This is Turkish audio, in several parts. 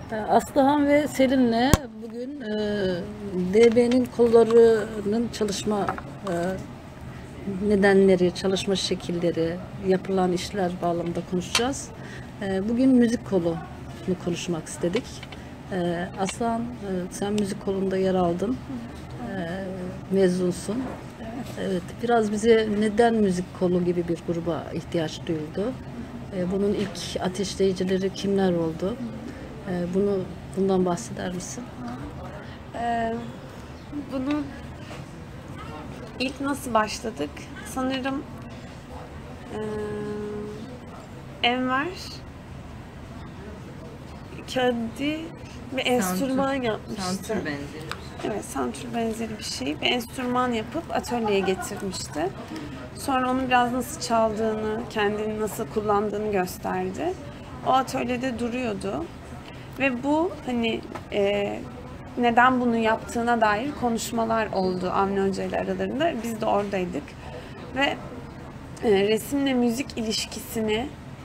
Aslıhan ve Selin'le bugün DB'nin kollarının çalışma nedenleri, çalışma şekilleri, yapılan işler bağlamında konuşacağız. Bugün müzik kolunu konuşmak istedik. Aslıhan, sen müzik kolunda yer aldın, mezunsun. Evet, biraz bize neden müzik kolu gibi bir gruba ihtiyaç duyuldu? Bunun ilk ateşleyicileri kimler oldu? Bundan bahseder misin? Bunu ilk nasıl başladık? Sanırım Enver kağıdı ve enstrüman yapmıştı. Santür benzeri. Evet, santür benzeri bir şey. Bir enstrüman yapıp atölyeye getirmişti. Sonra onu biraz nasıl çaldığını, kendini nasıl kullandığını gösterdi. O atölyede duruyordu. Ve bu hani neden bunu yaptığına dair konuşmalar oldu Avni Hoca ile aralarında. Biz de oradaydık. Ve resimle müzik ilişkisini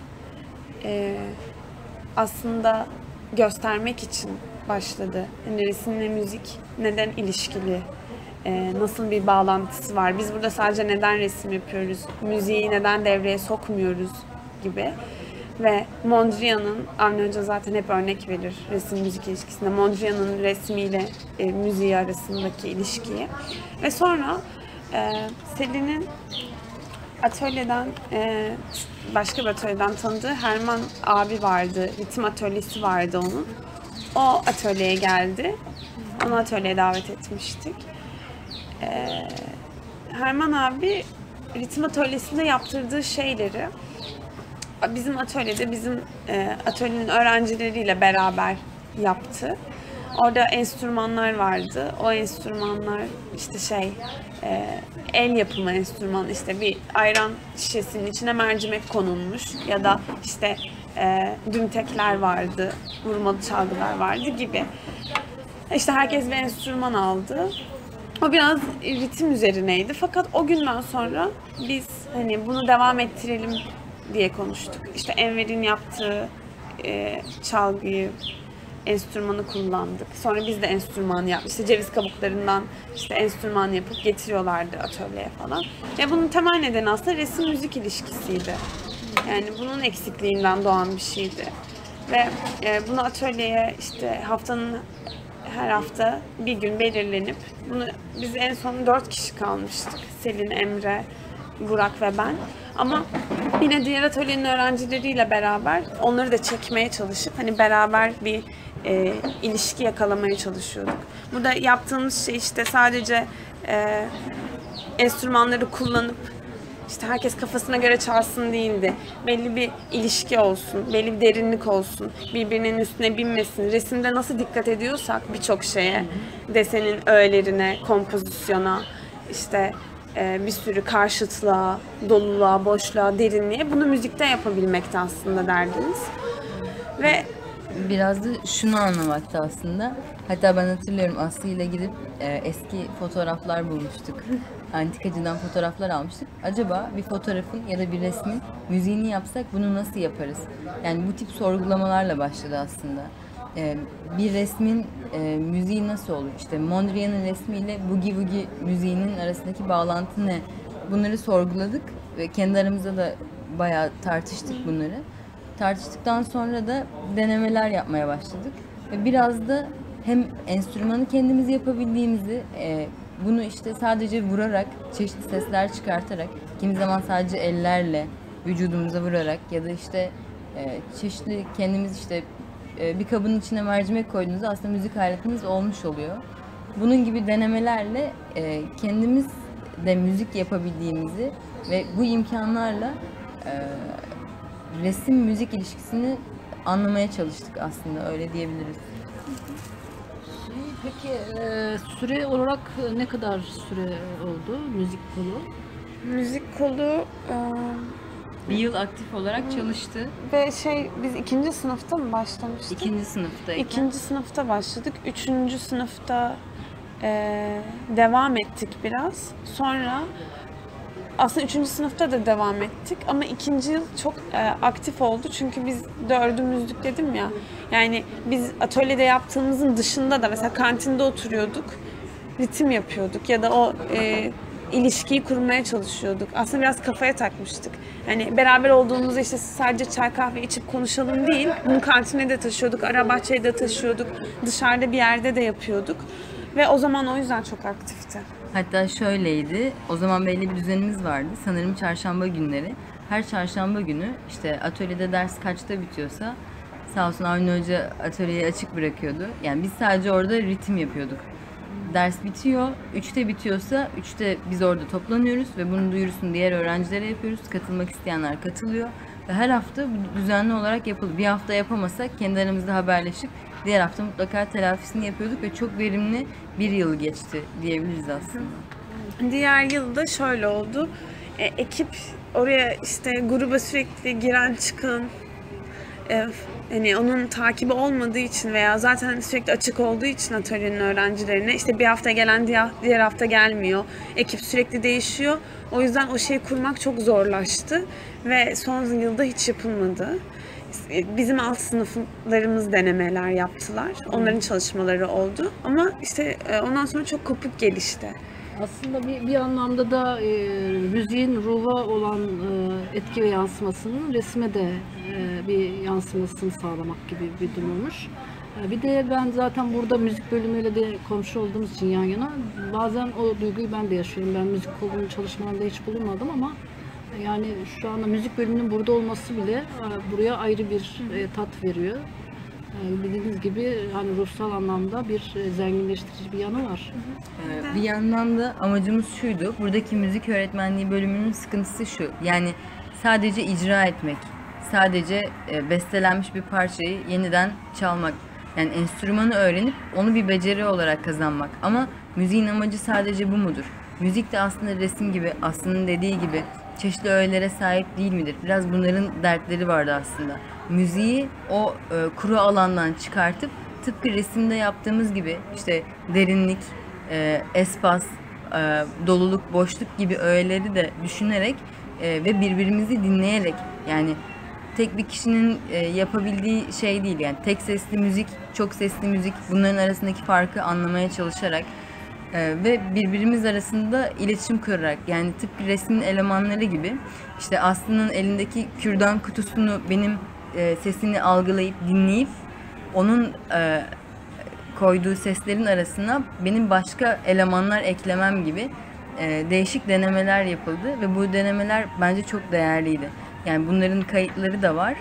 aslında göstermek için başladı. Yani resimle müzik neden ilişkili? Nasıl bir bağlantısı var? Biz burada sadece neden resim yapıyoruz? Müziği neden devreye sokmuyoruz gibi. Ve Mondrian'ın, Avni Hoca zaten hep örnek verir resim müzik ilişkisinde. Mondrian'ın resmiyle müziği arasındaki ilişkiyi. Ve sonra Selin'in atölyeden, başka bir atölyeden tanıdığı Herman abi vardı. Ritim atölyesi vardı onun. O atölyeye geldi. Onu atölyeye davet etmiştik. Herman abi ritim atölyesinde yaptırdığı şeyleri bizim atölyede, bizim atölyenin öğrencileriyle beraber yaptı. Orada enstrümanlar vardı. O enstrümanlar işte el yapımı enstrüman, işte bir ayran şişesinin içine mercimek konulmuş ya da işte dümtekler vardı, vurmalı çalgılar vardı gibi. İşte herkes bir enstrüman aldı. O biraz ritim üzerineydi. Fakat o günden sonra biz hani bunu devam ettirelim diye konuştuk. İşte Enver'in yaptığı çalgıyı, enstrümanı kullandık. Sonra biz de enstrüman yaptık. İşte ceviz kabuklarından işte enstrüman yapıp getiriyorlardı atölyeye falan. Ve bunun temel nedeni aslında resim müzik ilişkisiydi. Yani bunun eksikliğinden doğan bir şeydi. Ve bunu atölyeye işte haftanın her hafta bir gün belirlenip biz en son 4 kişi kalmıştık. Selin, Emre, Burak ve ben. Ama yine diğer atölyenin öğrencileriyle beraber onları da çekmeye çalışıp hani beraber bir ilişki yakalamaya çalışıyorduk. Burada yaptığımız şey işte sadece enstrümanları kullanıp işte herkes kafasına göre çalsın değildi. Belli bir ilişki olsun, belli bir derinlik olsun, birbirinin üstüne binmesin. Resimde nasıl dikkat ediyorsak birçok şeye, desenin öğelerine, kompozisyona, işte bir sürü karşıtlığa, doluluğa, boşluğa, derinliğe bunu müzikte yapabilmekte aslında derdimiz. Ve Biraz da şunu anlamakta aslında. Hatta ben hatırlıyorum, Aslı ile gidip eski fotoğraflar bulmuştuk. Antikacıdan fotoğraflar almıştık. Acaba bir fotoğrafın ya da bir resmin müziğini yapsak bunu nasıl yaparız? Yani bu tip sorgulamalarla başladı aslında. Bir resmin müziği nasıl olur? İşte Mondrian'ın resmiyle Boogie Woogie müziğinin arasındaki bağlantı ne? Bunları sorguladık ve kendi aramızda da bayağı tartıştık bunları. Tartıştıktan sonra da denemeler yapmaya başladık. Ve biraz da hem enstrümanı kendimiz yapabildiğimizi, bunu işte sadece vurarak, çeşitli sesler çıkartarak, kimi zaman sadece ellerle vücudumuza vurarak ya da işte çeşitli kendimiz işte bir kabın içine mercimek koyduğunuzda aslında müzik aletiniz olmuş oluyor. Bunun gibi denemelerle kendimiz de müzik yapabildiğimizi ve bu imkanlarla resim müzik ilişkisini anlamaya çalıştık aslında, öyle diyebiliriz. Peki süre olarak ne kadar süre oldu müzik kolu? müzik kolu Bir yıl aktif olarak çalıştı. ve biz 2. sınıfta mı başlamıştık? 2. sınıftayken. 2. sınıfta başladık. 3. sınıfta devam ettik biraz. Sonra aslında 3. sınıfta da devam ettik ama 2. yıl çok aktif oldu çünkü biz dördümüzdük dedim ya. Yani biz atölyede yaptığımızın dışında da mesela kantinde oturuyorduk, ritim yapıyorduk ya da o ilişkiyi kurmaya çalışıyorduk. Aslında biraz kafaya takmıştık. Yani beraber olduğumuzda işte sadece çay kahve içip konuşalım değil, bunu kantine de taşıyorduk, ara bahçeye de taşıyorduk, dışarıda bir yerde de yapıyorduk. Ve o zaman o yüzden çok aktifti. Hatta şöyleydi, o zaman belli bir düzenimiz vardı. Sanırım çarşamba günleri. Her çarşamba günü işte atölyede ders kaçta bitiyorsa sağ olsun Avni Hoca atölyeyi açık bırakıyordu. Yani biz sadece orada ritim yapıyorduk. Ders bitiyor, 3'te bitiyorsa 3'te biz orada toplanıyoruz ve bunun duyurusunu diğer öğrencilere yapıyoruz. Katılmak isteyenler katılıyor ve her hafta bu düzenli olarak yapıldı. Bir hafta yapamasak kendi aramızda haberleşip diğer hafta mutlaka telafisini yapıyorduk ve çok verimli bir yıl geçti diyebiliriz aslında. Diğer yılda şöyle oldu. Ekip oraya işte gruba sürekli giren çıkan hani onun takibi olmadığı için veya zaten sürekli açık olduğu için atölyenin öğrencilerine işte bir hafta gelen diğer hafta gelmiyor. Ekip sürekli değişiyor. O yüzden o şeyi kurmak çok zorlaştı ve son yılda hiç yapılmadı. Bizim alt sınıflarımız denemeler yaptılar. Onların çalışmaları oldu. Ama işte ondan sonra çok kopuk gelişti. Aslında bir anlamda da müziğin ruha olan etki ve yansımasının resme de bir yansımasını sağlamak gibi bir durum olmuş. Bir de ben zaten burada müzik bölümüyle de komşu olduğumuz için yan yana bazen o duyguyu ben de yaşıyorum. Ben müzik kolunun çalışmalarında hiç bulunmadım ama yani şu anda müzik bölümünün burada olması bile buraya ayrı bir tat veriyor. Bildiğiniz gibi hani ruhsal anlamda bir zenginleştirici bir yanı var. Bir yandan da amacımız şuydu. Buradaki müzik öğretmenliği bölümünün sıkıntısı şu. Yani sadece icra etmek, sadece bestelenmiş bir parçayı yeniden çalmak. Yani enstrümanı öğrenip onu bir beceri olarak kazanmak. Ama müziğin amacı sadece bu mudur? Müzik de aslında resim gibi, Aslı'nın dediği gibi çeşitli öğelere sahip değil midir? Biraz bunların dertleri vardı aslında. Müziği o kuru alandan çıkartıp tıpkı resimde yaptığımız gibi işte derinlik, espas, doluluk, boşluk gibi öğeleri de düşünerek ve birbirimizi dinleyerek, yani tek bir kişinin yapabildiği şey değil, yani tek sesli müzik, çok sesli müzik, bunların arasındaki farkı anlamaya çalışarak ve birbirimiz arasında iletişim kurarak, yani tıpkı resmin elemanları gibi işte Aslı'nın elindeki kürdan kutusunu benim sesini algılayıp dinleyip onun koyduğu seslerin arasına benim başka elemanlar eklemem gibi değişik denemeler yapıldı ve bu denemeler bence çok değerliydi. Yani bunların kayıtları da var.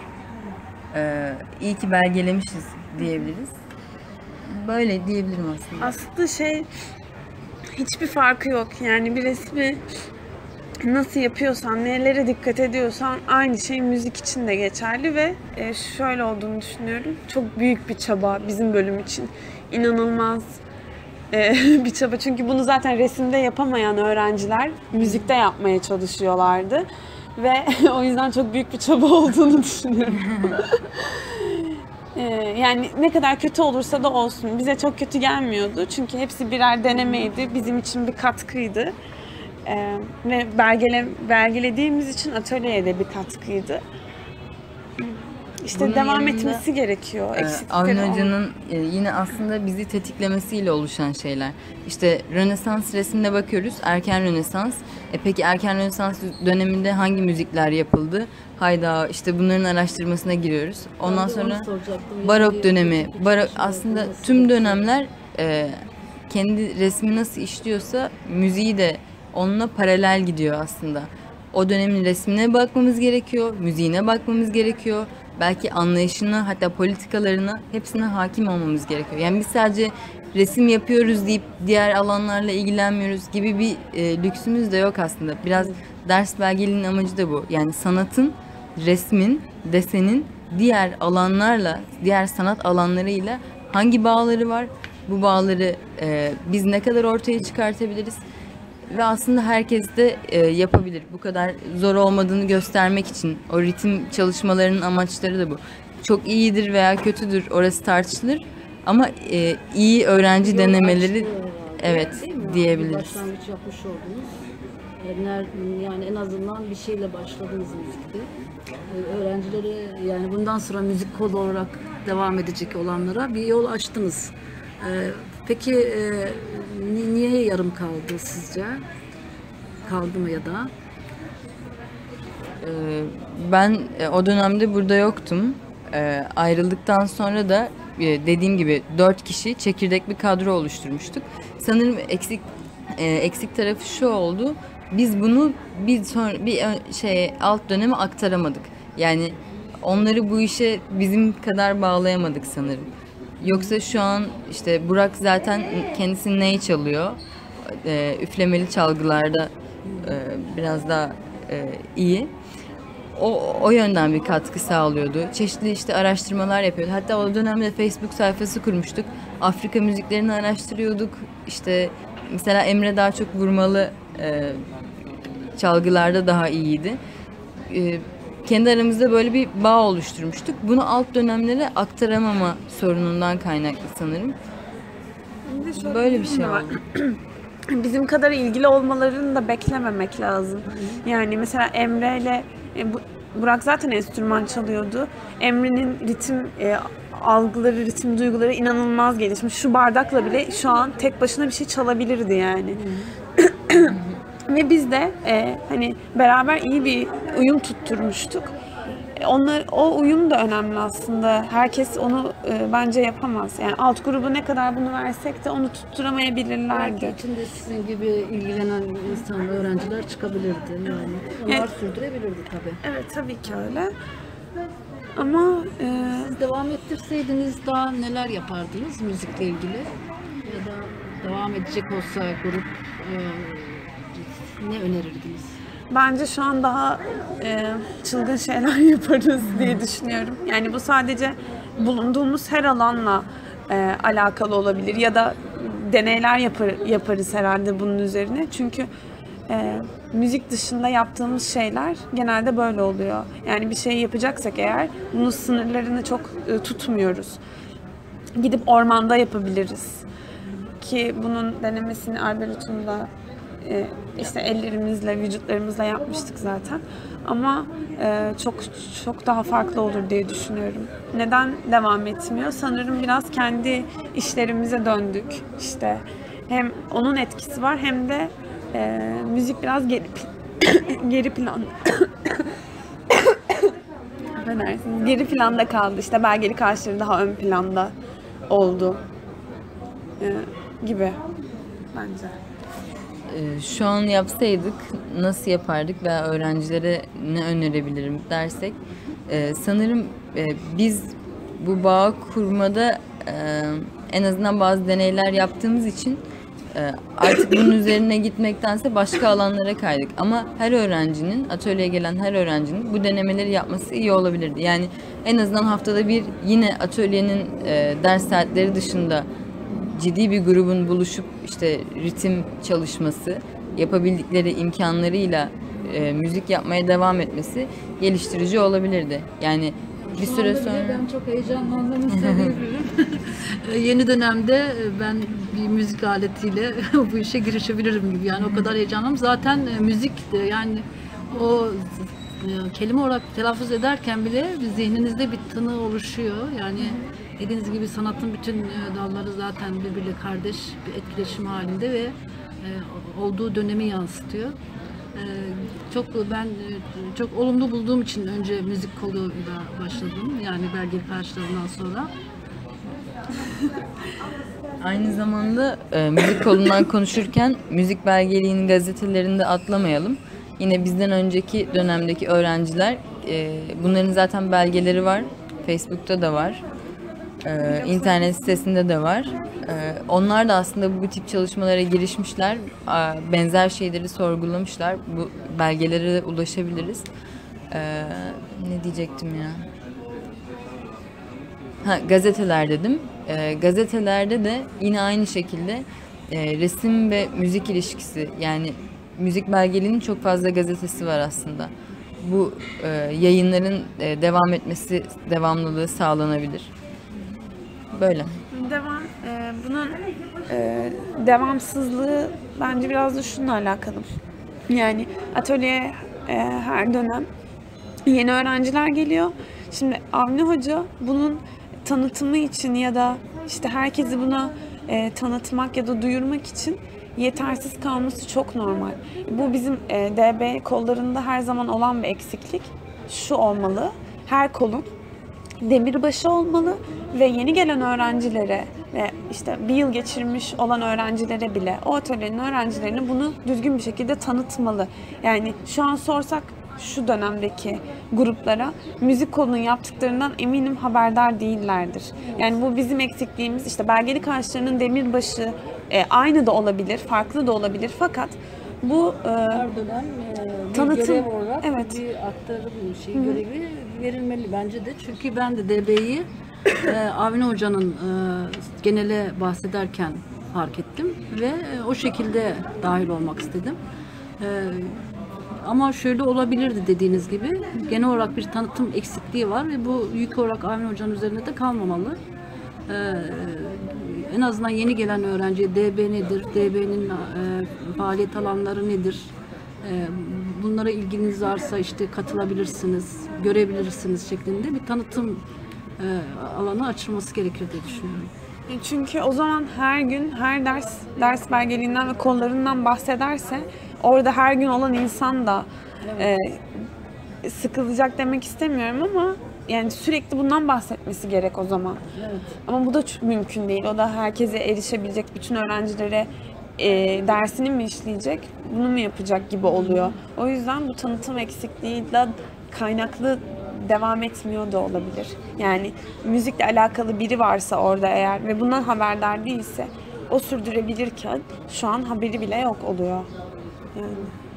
İyi ki belgelemişiz diyebiliriz. Böyle diyebilirim aslında. Aslında hiçbir farkı yok. Yani bir resmi nasıl yapıyorsan, nelere dikkat ediyorsan aynı şey müzik için de geçerli ve şöyle olduğunu düşünüyorum. Çok büyük bir çaba bizim bölüm için. İnanılmaz bir çaba. Çünkü bunu zaten resimde yapamayan öğrenciler müzikte yapmaya çalışıyorlardı. Ve o yüzden çok büyük bir çaba olduğunu düşünüyorum. Yani ne kadar kötü olursa da olsun. Bize çok kötü gelmiyordu. Çünkü hepsi birer denemeydi. Bizim için bir katkıydı. Ve belgelediğimiz için atölyeye de bir katkıydı. İşte Bunun devam yanında, etmesi gerekiyor. Avni Hoca'nın yine aslında bizi tetiklemesiyle oluşan şeyler. İşte Rönesans resmine bakıyoruz. Erken Rönesans. Peki erken Rönesans döneminde hangi müzikler yapıldı? Hayda, işte bunların araştırmasına giriyoruz. Ondan sonra barok dönemi. Aslında tüm dönemler kendi resmi nasıl işliyorsa müziği de onunla paralel gidiyor aslında. O dönemin resmine bakmamız gerekiyor, müziğine bakmamız gerekiyor. Belki anlayışına, hatta politikalarına, hepsine hakim olmamız gerekiyor. Yani biz sadece resim yapıyoruz deyip diğer alanlarla ilgilenmiyoruz gibi bir lüksümüz de yok aslında. Biraz ders belgelinin amacı da bu. Yani sanatın, resmin, desenin diğer alanlarla, diğer sanat alanlarıyla hangi bağları var? Bu bağları biz ne kadar ortaya çıkartabiliriz? Ve aslında herkes de yapabilir. Bu kadar zor olmadığını göstermek için. O ritim çalışmalarının amaçları da bu. Çok iyidir veya kötüdür, orası tartışılır. Ama iyi öğrenci denemeleri, evet, diyebiliriz. Başlangıç yapmış oldunuz. Yani en azından bir şeyle başladınız müzikte. Öğrencilere yani bundan sonra müzik kolu olarak devam edecek olanlara bir yol açtınız. Peki niye yarım kaldı sizce? Kaldı mı ya da? Ben o dönemde burada yoktum. Ayrıldıktan sonra da dediğim gibi 4 kişi çekirdek bir kadro oluşturmuştuk. Sanırım eksik tarafı şu oldu. Biz bunu alt döneme aktaramadık. Yani onları bu işe bizim kadar bağlayamadık sanırım. Yoksa şu an işte Burak zaten kendisi ney çalıyor. Üflemeli çalgılarda biraz daha iyi. O yönden bir katkı sağlıyordu. Çeşitli işte araştırmalar yapıyordu. Hatta o dönemde Facebook sayfası kurmuştuk. Afrika müziklerini araştırıyorduk. İşte mesela Emre daha çok vurmalı çalgılarda daha iyiydi. Kendi aramızda böyle bir bağ oluşturmuştuk. Bunu alt dönemlere aktaramama sorunundan kaynaklı sanırım. Böyle bir şey oldu. Bizim kadar ilgili olmalarını da beklememek lazım. Yani mesela Emre ile Burak zaten enstrüman çalıyordu. Emre'nin ritim algıları, ritim duyguları inanılmaz gelişmiş. Şu bardakla bile şu an tek başına bir şey çalabilirdi yani. Ve biz de hani beraber iyi bir uyum tutturmuştuk. O uyum da önemli aslında. Herkes onu bence yapamaz. Yani alt grubu ne kadar bunu versek de onu tutturamayabilirlerdi. Belki içinde sizin gibi ilgilenen insanlar, öğrenciler çıkabilirdi yani. Onlar sürdürebilirdi tabii. Evet, tabii ki öyle. Ama siz devam ettirseydiniz daha neler yapardınız müzikle ilgili? Ya da devam edecek olsa grup ne önerirdiniz? bence şu an daha çılgın şeyler yaparız diye düşünüyorum. Yani bu sadece bulunduğumuz her alanla alakalı olabilir ya da deneyler yaparız herhalde bunun üzerine. Çünkü müzik dışında yaptığımız şeyler genelde böyle oluyor. Yani bir şey yapacaksak eğer bunun sınırlarını çok tutmuyoruz. Gidip ormanda yapabiliriz. Ki bunun denemesini Arboretum'da işte ellerimizle, vücutlarımızla yapmıştık zaten. Ama çok daha farklı olur diye düşünüyorum. Neden devam etmiyor? Sanırım biraz kendi işlerimize döndük. İşte hem onun etkisi var hem de müzik biraz geri planda. Affedersiniz. Geri planda kaldı. İşte belgelik ağaçları daha ön planda oldu gibi bence. Şu an yapsaydık nasıl yapardık veya öğrencilere ne önerebilirim dersek sanırım biz bu bağı kurmada en azından bazı deneyler yaptığımız için artık bunun üzerine gitmektense başka alanlara kaydık. Ama her öğrencinin, atölyeye gelen her öğrencinin bu denemeleri yapması iyi olabilirdi. Yani en azından haftada bir yine atölyenin ders saatleri dışında ciddi bir grubun buluşup işte ritim çalışması, yapabildikleri imkanlarıyla müzik yapmaya devam etmesi geliştirici olabilirdi. Yani bir süre sonra... Ben çok heyecanlandığımı söyleyebilirim. Yeni dönemde ben bir müzik aletiyle bu işe girişebilirim gibi. Yani o kadar heyecanlıyım. Zaten müzik yani o kelime olarak telaffuz ederken bile zihninizde bir tını oluşuyor. Yani dediğiniz gibi sanatın bütün dalları zaten birbiriyle kardeş bir etkileşim halinde ve olduğu dönemi yansıtıyor. Ben çok olumlu bulduğum için önce müzik koluyla başladım. Yani belgelik ağaçlarından sonra. Aynı zamanda müzik kolundan konuşurken müzik belgeliğinin gazetelerinde atlamayalım. Yine bizden önceki dönemdeki öğrenciler bunların zaten belgeleri var. Facebook'ta da var. İnternet sitesinde de var. Onlar da aslında bu tip çalışmalara girişmişler. Benzer şeyleri sorgulamışlar. Bu belgelere ulaşabiliriz. Ne diyecektim ya? Gazeteler dedim. Gazetelerde de yine aynı şekilde resim ve müzik ilişkisi, yani müzik belgeliğinin çok fazla gazetesi var aslında. Bu yayınların devam etmesi, devamlılığı sağlanabilir. Böyle. Bunun devamsızlığı bence biraz da şununla alakalı. Yani atölyeye her dönem yeni öğrenciler geliyor. Şimdi Avni Hoca bunun tanıtımı için ya da işte herkesi buna tanıtmak ya da duyurmak için yetersiz kalması çok normal. Bu bizim DB kollarında her zaman olan bir eksiklik. Şu olmalı, her kolun demirbaşı olmalı ve yeni gelen öğrencilere ve işte bir yıl geçirmiş olan öğrencilere bile o atölyenin öğrencilerine bunu düzgün bir şekilde tanıtmalı. Yani şu an sorsak şu dönemdeki gruplara müzik kolunun yaptıklarından eminim haberdar değillerdir. Yani bu bizim eksikliğimiz. İşte belgelik ağaçlarının demirbaşı aynı da olabilir, farklı da olabilir fakat bu Her dönem bir tanıtım, görev olarak evet. bir aktarım görevi verilmeli bence de. Çünkü ben de DB'yi Avni Hoca'nın genele bahsederken fark ettim ve o şekilde dahil olmak istedim. Ama şöyle olabilirdi dediğiniz gibi. Genel olarak bir tanıtım eksikliği var ve bu yük olarak Avni Hoca'nın üzerine de kalmamalı. En azından yeni gelen öğrenciye DB nedir, DB'nin faaliyet alanları nedir, bunlara ilginiz varsa işte katılabilirsiniz, görebilirsiniz şeklinde bir tanıtım alanı açılması gerekir diye düşünüyorum. Çünkü o zaman her gün her ders belgeliğinden ve kollarından bahsederse orada her gün olan insan da sıkılacak demek istemiyorum ama yani sürekli bundan bahsetmesi gerek o zaman. Evet. Ama bu da mümkün değil. O da herkese erişebilecek, bütün öğrencilere dersini mi işleyecek, bunu mu yapacak gibi oluyor. O yüzden bu tanıtım eksikliğiyle kaynaklı devam etmiyor da olabilir. Yani müzikle alakalı biri varsa orada eğer ve bundan haberdar değilse o sürdürebilirken şu an haberi bile yok oluyor. Yani.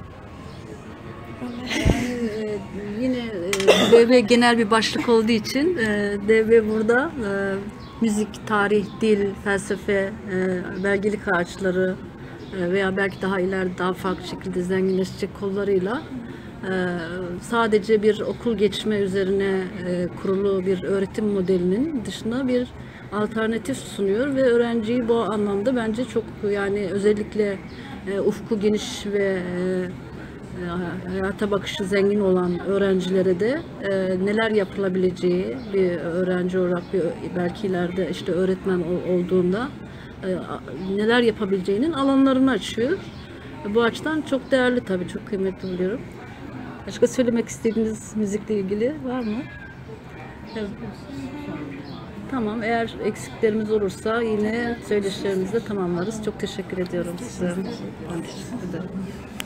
Yine DB genel bir başlık olduğu için DB burada müzik, tarih, dil, felsefe, belgelik ağaçları veya belki daha ileride daha farklı şekilde zenginleşecek kollarıyla sadece bir okul geçme üzerine kurulu bir öğretim modelinin dışında bir alternatif sunuyor ve öğrenciyi bu anlamda bence çok yani özellikle ufku geniş ve hayata bakışı zengin olan öğrencilere de neler yapılabileceği bir öğrenci olarak belki ileride işte öğretmen olduğunda neler yapabileceğinin alanlarını açıyor. Bu açıdan çok değerli tabii, çok kıymetli buluyorum. Başka söylemek istediğiniz müzikle ilgili var mı? Evet. Tamam, eğer eksiklerimiz olursa yine söyleşilerimizde tamamlarız. Çok teşekkür ediyorum size. Ben teşekkür ederim.